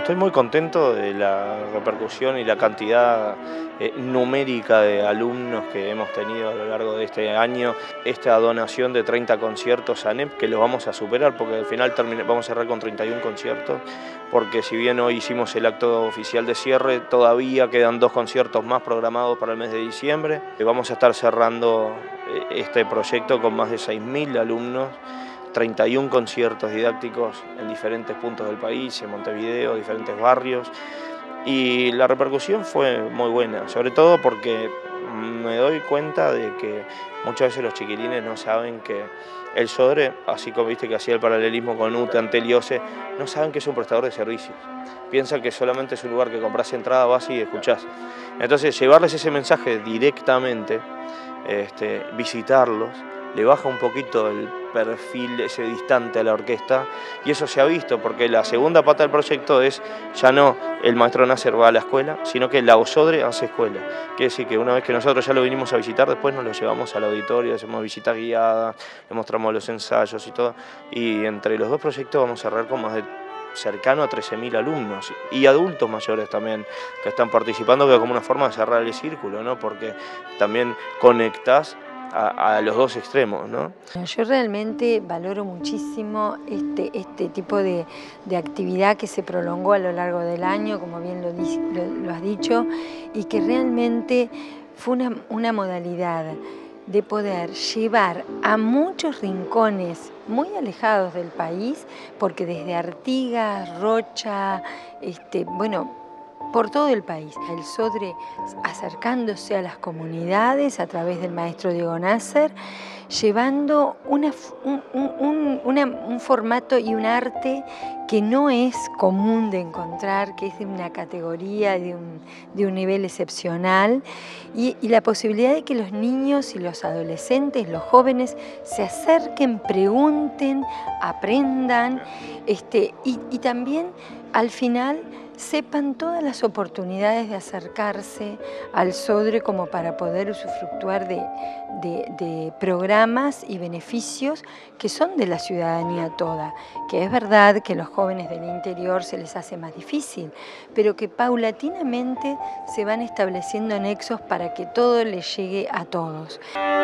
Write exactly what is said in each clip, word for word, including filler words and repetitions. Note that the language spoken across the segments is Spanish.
Estoy muy contento de la repercusión y la cantidad eh, numérica de alumnos que hemos tenido a lo largo de este año. Esta donación de treinta conciertos a ANEP, que los vamos a superar porque al final termine, vamos a cerrar con treinta y un conciertos, porque si bien hoy hicimos el acto oficial de cierre, todavía quedan dos conciertos más programados para el mes de diciembre. Vamos a estar cerrando este proyecto con más de seis mil alumnos. treinta y un conciertos didácticos en diferentes puntos del país, en Montevideo, diferentes barrios, y la repercusión fue muy buena, sobre todo porque me doy cuenta de que muchas veces los chiquilines no saben que el Sodre, así como viste que hacía el paralelismo con U T E, Antel y O C E, no saben que es un prestador de servicios, piensan que solamente es un lugar que compras entrada, vas y escuchás. Entonces llevarles ese mensaje directamente, este, visitarlos, le baja un poquito el perfil ese distante a la orquesta, y eso se ha visto porque la segunda pata del proyecto es ya no el maestro Nasser va a la escuela, sino que la Sodre hace escuela. Quiere decir que una vez que nosotros ya lo vinimos a visitar, después nos lo llevamos al auditorio, hacemos visitas guiadas, le mostramos los ensayos y todo, y entre los dos proyectos vamos a cerrar con más de cercano a trece mil alumnos y adultos mayores también que están participando, que como una forma de cerrar el círculo, ¿no? Porque también conectás A, a los dos extremos, ¿no? Yo realmente valoro muchísimo este, este tipo de, de actividad que se prolongó a lo largo del año, como bien lo, lo, lo has dicho, y que realmente fue una, una modalidad de poder llevar a muchos rincones muy alejados del país, porque desde Artigas, Rocha, este, bueno, por todo el país. El Sodre acercándose a las comunidades a través del maestro Diego Nasser, llevando una, un, un, una, un formato y un arte que no es común de encontrar, que es de una categoría, de un, de un nivel excepcional, y, y la posibilidad de que los niños y los adolescentes, los jóvenes, se acerquen, pregunten, aprendan, este, y, y también al final sepan todas las oportunidades de acercarse al Sodre como para poder usufructuar de, de, de programas y beneficios que son de la ciudadanía toda, que es verdad que a los jóvenes del interior se les hace más difícil, pero que paulatinamente se van estableciendo nexos para que todo les llegue a todos.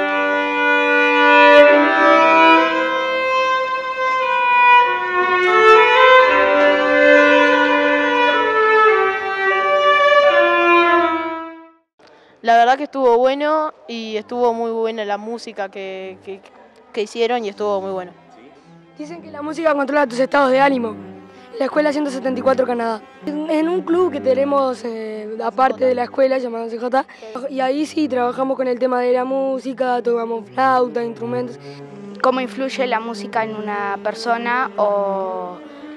La verdad que estuvo bueno y estuvo muy buena la música que, que, que hicieron y estuvo muy bueno. Dicen que la música controla tus estados de ánimo. La Escuela ciento setenta y cuatro Canadá. En un club que tenemos eh, aparte de la escuela llamado C J, y ahí sí trabajamos con el tema de la música, tocamos flauta, instrumentos. ¿Cómo influye la música en una persona o,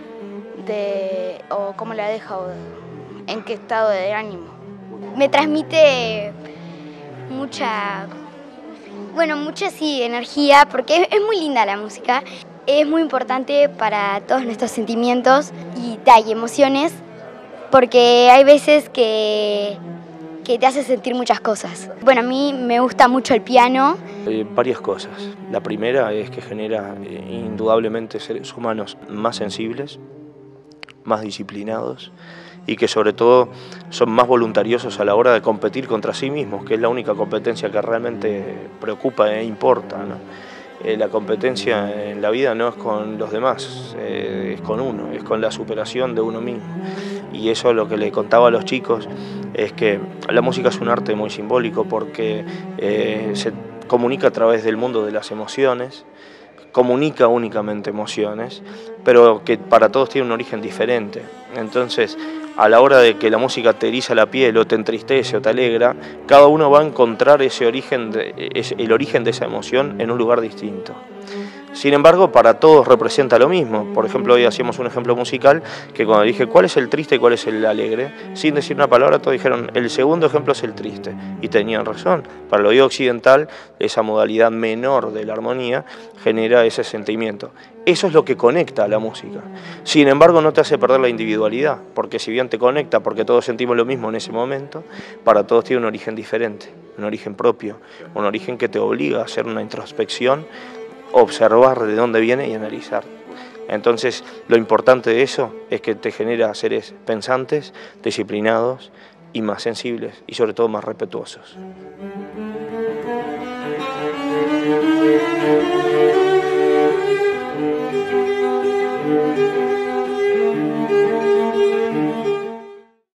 de, o cómo la deja o en qué estado de ánimo? Me transmite mucha, bueno, mucha sí, energía, porque es, es muy linda la música. Es muy importante para todos nuestros sentimientos y, y emociones, porque hay veces que, que te hace sentir muchas cosas. Bueno, a mí me gusta mucho el piano. Eh, varias cosas. La primera es que genera eh, indudablemente seres humanos más sensibles, más disciplinados, y que sobre todo son más voluntariosos a la hora de competir contra sí mismos, que es la única competencia que realmente preocupa e importa, ¿no? Eh, la competencia en la vida no es con los demás, eh, es con uno, es con la superación de uno mismo. Y eso lo que le contaba a los chicos es que la música es un arte muy simbólico porque eh, se comunica a través del mundo de las emociones, comunica únicamente emociones, pero que para todos tiene un origen diferente. Entonces, a la hora de que la música te eriza la piel o te entristece o te alegra, cada uno va a encontrar ese origen de, el origen de esa emoción en un lugar distinto. Sin embargo, para todos representa lo mismo. Por ejemplo, hoy hacíamos un ejemplo musical que cuando dije cuál es el triste y cuál es el alegre, sin decir una palabra, todos dijeron el segundo ejemplo es el triste. Y tenían razón. Para el oído occidental, esa modalidad menor de la armonía genera ese sentimiento. Eso es lo que conecta a la música. Sin embargo, no te hace perder la individualidad, porque si bien te conecta, porque todos sentimos lo mismo en ese momento, para todos tiene un origen diferente, un origen propio, un origen que te obliga a hacer una introspección, observar de dónde viene y analizar. Entonces, lo importante de eso es que te genera seres pensantes, disciplinados y más sensibles y sobre todo más respetuosos.